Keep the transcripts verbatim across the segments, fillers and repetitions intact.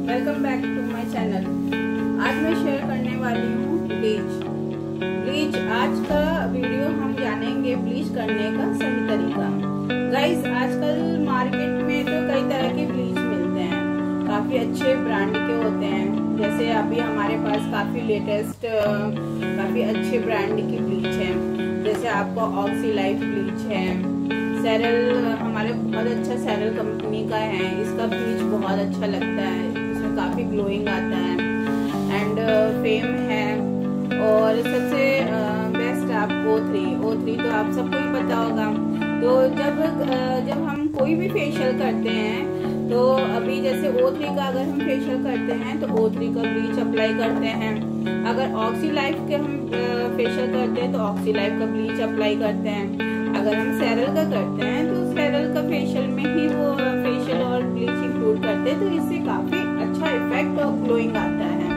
Welcome back to my channel. आज मैं share करने वाली हूँ ब्लीच ब्लीच आज का वीडियो हम जानेंगे ब्लीच करने का सही तरीका। गाइस, आजकल मार्केट में तो कई तरह के ब्लीच मिलते हैं, काफी अच्छे ब्रांड के होते हैं। जैसे अभी हमारे पास काफी लेटेस्ट काफी अच्छे ब्रांड की ब्लीच है, जैसे आपको ऑक्सी लाइफ ब्लीच है, सेरल हमारे बहुत अच्छा सेरल कंपनी का है, इसका ब्लीच बहुत अच्छा लगता है, इसमें काफी ग्लोइंग आता है। एंड फेम है, और सबसे बेस्ट आप ओ थ्री ओ थ्री तो आप सबको ही पता होगा। तो जब जब हम कोई भी फेशियल करते हैं तो अभी जैसे ओ थ्री का अगर हम फेशियल करते हैं तो ओ थ्री का ब्लीच अप्लाई करते हैं। अगर ऑक्सी लाइफ के हम फेशियल करते हैं तो ऑक्सी लाइफ का ब्लीच अप्लाई करते हैं। अगर हम सेरल का करते हैं तो सेरल का फेशियल में ही वो फेशियल और ब्लीच इंक्लूड करते हैं, तो इससे काफी अच्छा इफेक्ट और ग्लोइंग आता है।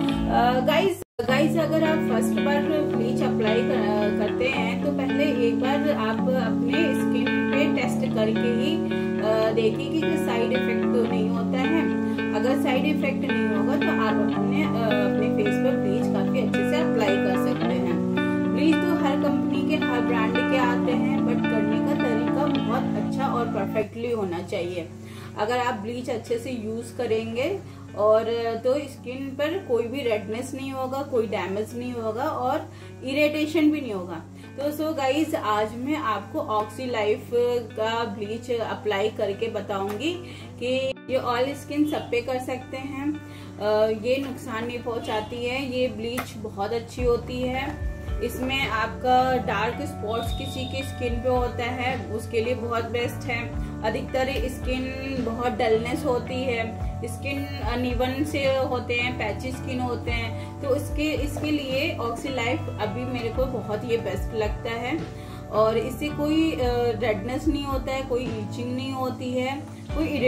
गाइस uh, गाइस अगर आप फर्स्ट बार ब्लीच अप्लाई कर, करते हैं तो पहले एक बार आप अपने स्किन पे टेस्ट करके ही uh, देखिए कि साइड इफेक्ट तो नहीं होता है। अगर साइड इफेक्ट नहीं होगा तो आप अपने uh, अपने फेस पर ब्लीच काफी अच्छे से अप्लाई कर सकते हैं। ब्लीच तो हर कंपनी के हर ब्रांड के आते हैं, बट करने का तरीका बहुत अच्छा और परफेक्टली होना चाहिए। अगर आप ब्लीच अच्छे से यूज करेंगे और तो स्किन पर कोई भी रेडनेस नहीं होगा, कोई डैमेज नहीं होगा और इरिटेशन भी नहीं होगा। तो सो गाइज, आज मैं आपको ऑक्सी लाइफ का ब्लीच अप्लाई करके बताऊंगी कि ये ऑयल स्किन सब पे कर सकते हैं, ये नुकसान नहीं पहुंचाती है, ये ब्लीच बहुत अच्छी होती है। इसमें आपका डार्क स्पॉट्स किसी की स्किन पे होता है उसके लिए बहुत बेस्ट है। अधिकतर स्किन बहुत डलनेस होती है, स्किन अनइवन से होते हैं, पैची स्किन होते हैं, तो इसके इसके लिए ऑक्सी लाइफ अभी मेरे को बहुत ये बेस्ट लगता है। और इससे कोई रेडनेस नहीं होता है, कोई ईचिंग नहीं होती है, कोई।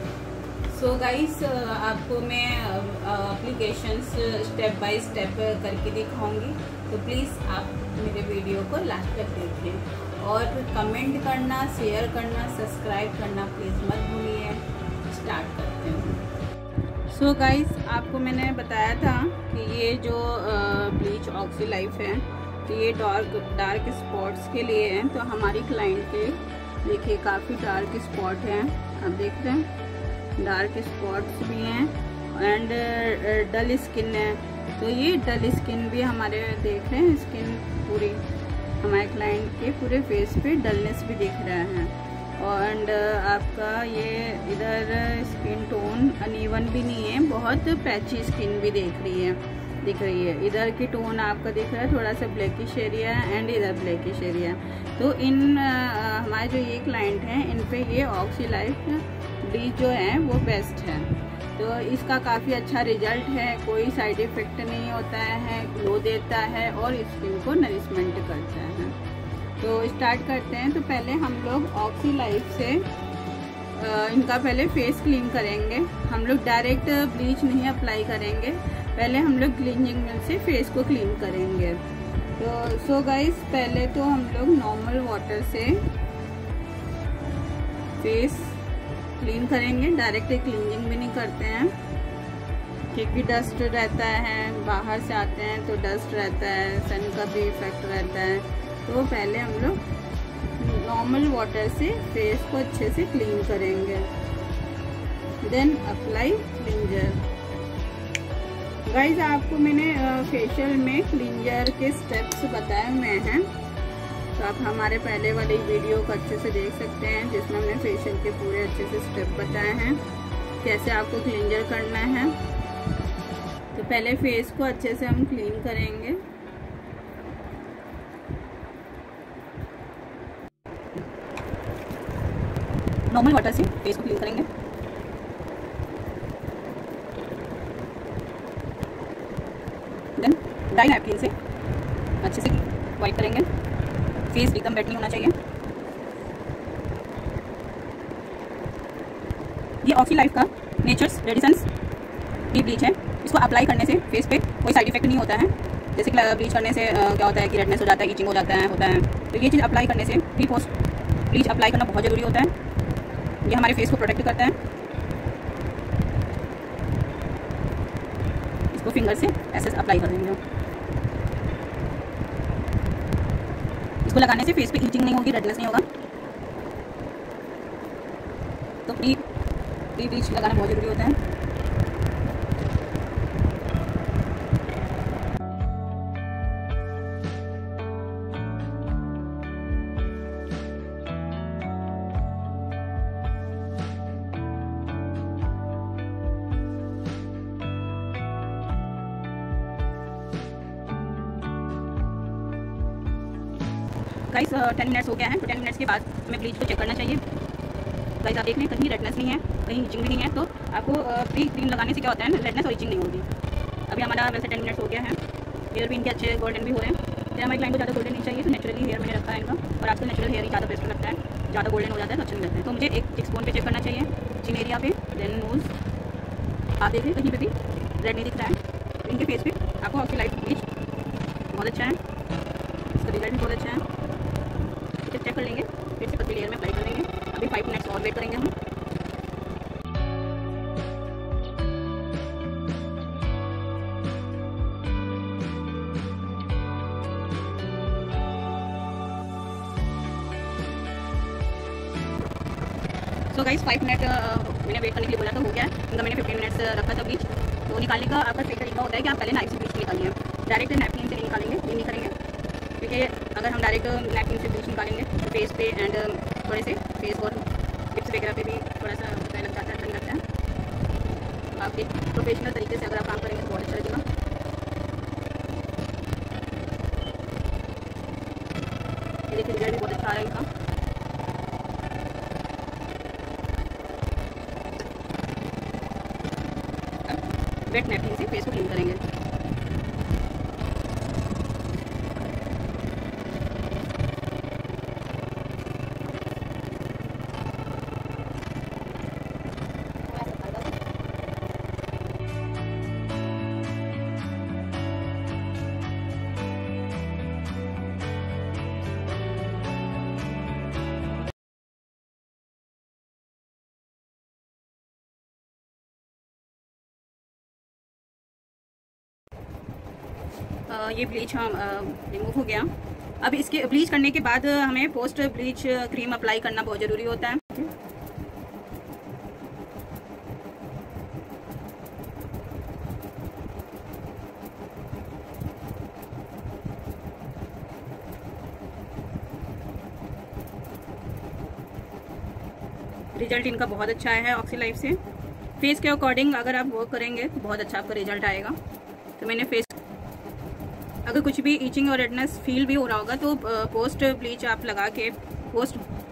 सो गाइस, आपको मैं एप्लीकेशंस स्टेप बाय स्टेप करके दिखाऊंगी, तो प्लीज़ आप मेरे वीडियो को लास्ट तक देखें और कमेंट करना, शेयर करना, सब्सक्राइब करना प्लीज़ मत भूलिए। स्टार्ट करते हैं। सो गाइस, आपको मैंने बताया था कि ये जो ब्लीच ऑक्सी लाइफ है तो ये डार्क डार्क स्पॉट्स के लिए है। तो हमारी क्लाइंट के देखिए काफ़ी डार्क स्पॉट हैं, आप देख रहे हैं, डार्क स्पॉट्स भी हैं एंड डल स्किन है। तो ये डल स्किन भी हमारे देख रहे हैं, स्किन पूरी हमारे क्लाइंट के पूरे फेस पे डलनेस भी दिख रहा है। एंड आपका ये इधर स्किन टोन अनइवन भी नहीं है, बहुत पैची स्किन भी देख रही है दिख रही है। इधर की टोन आपका दिख रहा है थोड़ा सा ब्लैकिश एरिया है एंड इधर ब्लैकिश एरिया। तो इन हमारे जो ये क्लाइंट हैं इन पे ये ऑक्सी लाइफ ब्लीच जो है वो बेस्ट है। तो इसका काफ़ी अच्छा रिजल्ट है, कोई साइड इफ़ेक्ट नहीं होता है, ग्लो देता है और स्किन को नरिशमेंट करता है। तो स्टार्ट करते हैं। तो पहले हम लोग ऑक्सी लाइफ से इनका पहले फेस क्लीन करेंगे। हम लोग डायरेक्ट ब्लीच नहीं अप्लाई करेंगे, पहले हम लोग क्लीनिंग मिल से फेस को क्लीन करेंगे। तो सो गाइस, पहले तो हम लोग नॉर्मल वाटर से फेस क्लीन करेंगे, डायरेक्ट क्लीनिंग भी नहीं करते हैं क्योंकि डस्ट रहता है, बाहर से आते हैं तो डस्ट रहता है, सन का भी इफेक्ट रहता है। तो पहले हम लोग नॉर्मल वाटर से फेस को अच्छे से क्लीन करेंगे, देन अप्लाई क्लींजर। गाइज, आपको मैंने फेशियल में क्लींजर के स्टेप्स बताए हुए हैं, तो आप हमारे पहले वाली वीडियो को अच्छे से देख सकते हैं जिसमें हमने फेशियल के पूरे अच्छे से स्टेप बताए हैं कैसे आपको क्लींजर करना है। तो पहले फेस को अच्छे से हम क्लीन करेंगे। नॉर्मल वाटर से फेस को क्लीन करेंगे। देन ड्राई नैपकिन से अच्छे से वाइप करेंगे। फेस एकदम वेट नहीं होना चाहिए। ये ऑक्सी लाइफ का नेचर्स रेडिसेंस डी ब्लीच है, इसको अप्लाई करने से फेस पे कोई साइड इफेक्ट नहीं होता है। जैसे ब्लीच करने से uh, क्या होता है कि रेडनेस हो जाता है, ईचिंग हो जाता है होता है तो ये चीज़ अप्लाई करने से प्री पोस्ट ब्लीच अप्लाई करना बहुत ज़रूरी होता है। ये हमारे फेस को प्रोटेक्ट करता है। फिंगर से ऐसे अप्लाई कर देंगे। इसको लगाने से फेस पे ईचिंग नहीं होगी, रेडनेस नहीं होगा। तो प्री प्री ब्लीच लगाना बहुत ज़रूरी होता है। गाइस टेन मिनट्स हो गया है, तो टेन मिनट्स के बाद हमें ब्लीच को चेक करना चाहिए। गाइस आप देख लें कहीं रेडनेस नहीं है, कहीं इचिंग भी नहीं है, तो आपको प्री क्रीम लगाने से क्या होता है ना, रेडनेस और इचिंग नहीं होगी। अभी हमारा वैसे टेन मिनट्स हो गया है, हेयर भी इनके अच्छे गोल्डन भी हो रहे हैं। फिर हमारी क्लाइंट को ज़्यादा गोल्डन नहीं चाहिए, तो नेचुरली हेयर मैंने रखा है इनका, और आजकल नेचुरल हेयर ही ज़्यादा बेस्ट लगता है, ज़्यादा गोल्डन हो जाता है तो अच्छा नहीं लगता है। तो मुझे एक चिक स्पोन पे चेक करना चाहिए, चिन एरिया पे, देन नोज। आप देखिए कहीं पे भी रेड नहीं दिख रहा है। तो इनके फेस पे आपको ऑक्सी लाइफ ब्लीच बहुत अच्छा है, इसका रिजल्ट भी बहुत अच्छा है। चेक कर लेंगे, फिर से पतली लेयर में अप्लाई कर लेंगे। अभी फाइव मिनट्स और वेट करेंगे हम। सो गाइस फाइव मिनट मैंने वेट करने के लिए बोला था, हो गया है। इनका मैंने फिफ्टीन मिनट्स रखा था ब्लीच। तो निकालने का आपका सही तरीका होता है कि आप पहले नाइफ से ब्लीच निकालिए, डायरेक्ट नैपकिन से नहीं निकालेंगे, ये नहीं करेंगे, क्योंकि अगर हम डायरेक्ट नैपकिन से ब्लीच निकालेंगे तो फेस पे एंड थोड़े से फेस और लिप्स वगैरह पे भी थोड़ा सा लग जाता है, अच्छा नहीं लगता है। आप एक प्रोफेशनल तरीके से अगर आप काम करेंगे तो बहुत अच्छा लगेगा। ये देखिए रिजल्ट भी बहुत अच्छा आ रहा है इनका। वेट नैपकिन से फेस को क्लीन करेंगे। आ, ये ब्लीच हम रिमूव हो गया। अब इसके ब्लीच करने के बाद हमें पोस्ट ब्लीच क्रीम अप्लाई करना बहुत ज़रूरी होता है। रिजल्ट इनका बहुत अच्छा है ऑक्सी लाइफ से। फेस के अकॉर्डिंग अगर आप वर्क करेंगे तो बहुत अच्छा आपका रिजल्ट आएगा। तो मैंने फेस अगर कुछ भी ईचिंग और रेडनेस फील भी हो रहा होगा तो पोस्ट ब्लीच आप लगा के पोस्ट